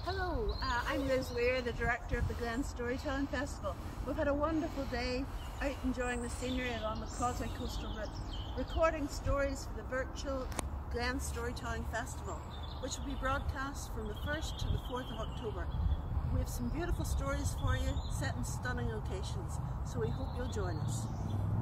Hello, I'm Liz Weir, the director of the Glens Storytelling Festival. We've had a wonderful day out enjoying the scenery along the Causeway Coastal Route, recording stories for the virtual Glens Storytelling Festival, which will be broadcast from the 1st to the 4th of October. We have some beautiful stories for you set in stunning locations, so we hope you'll join us.